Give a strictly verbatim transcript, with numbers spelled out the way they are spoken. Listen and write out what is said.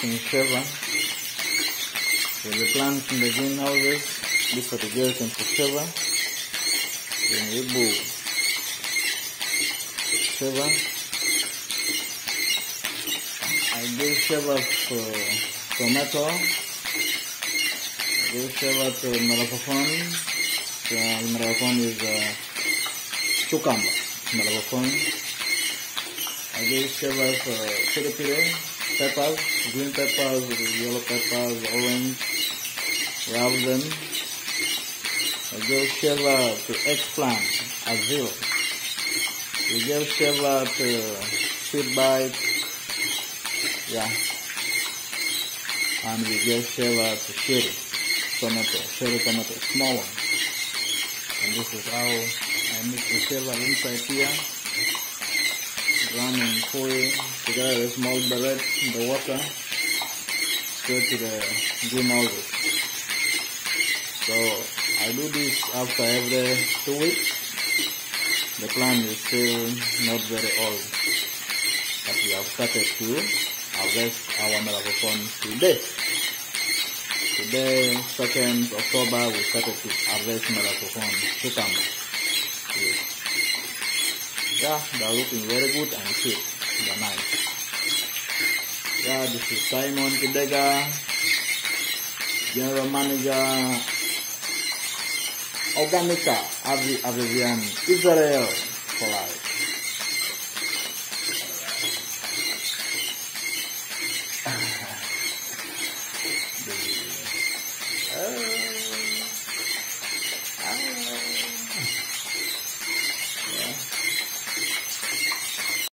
using Sheva. So the plants in the greenhouses, this irrigation for Sheva. Then we move Sheva. I give Sheva for tomato. I give Sheva to melafofon. So melafofon is uh, cucumber. Melafofon. I give Sheva for piri piri, peppers, green peppers, yellow peppers, orange. We have them. I give Sheva to eggplant, azil. We give Sheva to seed bite, yeah. And we give Sheva to cherry tomato, cherry tomato, small one. And this is how I mix the Sheva inside here. Running full together a small beret in the water straight to the greenhouses. So I do this after every two weeks. The plant is still not very old, but we have started to harvest our melafofon today. Today, second October, we started to harvest melafofon cucumber. Yes. Yeah, they are looking very good and sweet. They are nice. Yeah, this is Simon Kidega, General Manager, Organica, Avi Avian, Israel.